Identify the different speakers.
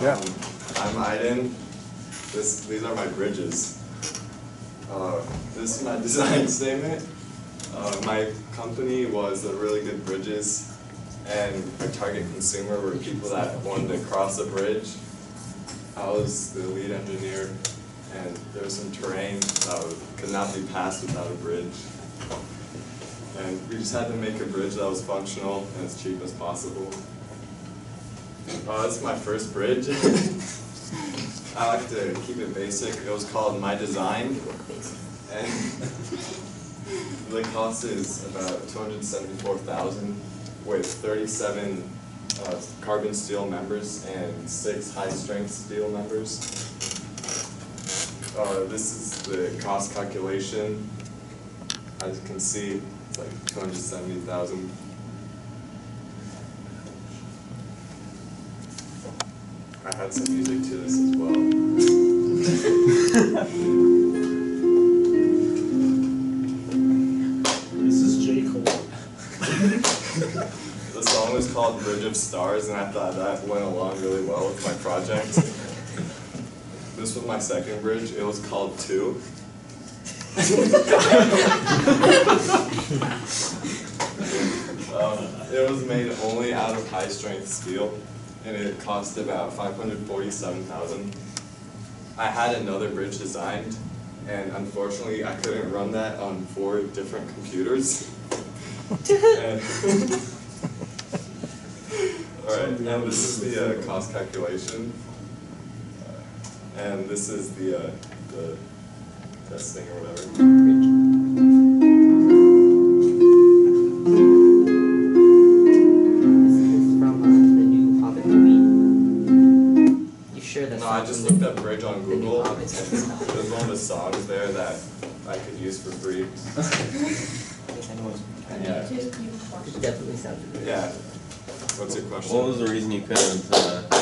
Speaker 1: Yeah.
Speaker 2: I'm Aiden. These are my bridges. This is my design statement. My company was really good bridges, and our target consumer were people that wanted to cross a bridge. I was the lead engineer, and there was some terrain that could not be passed without a bridge. And we just had to make a bridge that was functional and as cheap as possible. This is my first bridge. I like to keep it basic. It was called My Design, and the cost is about $274,000 with 37 carbon steel members and 6 high-strength steel members. This is the cost calculation. As you can see, it's like $270,000. I had some music to this as well.
Speaker 3: This is J. Cole.
Speaker 2: The song was called Bridge of Stars, and I thought that went along really well with my project. This was my second bridge. It was called Two. It was made only out of high-strength steel, and it cost about $547,000. I had another bridge designed, and unfortunately I couldn't run that on 4 different computers. Alright, and this is the cost calculation. And this is the testing or whatever. No, I just looked up bridge on Google, and there's one of the songs there that I could use for free.
Speaker 4: It definitely sounds good.
Speaker 2: Yeah. What's your question?
Speaker 5: What was the reason you couldn't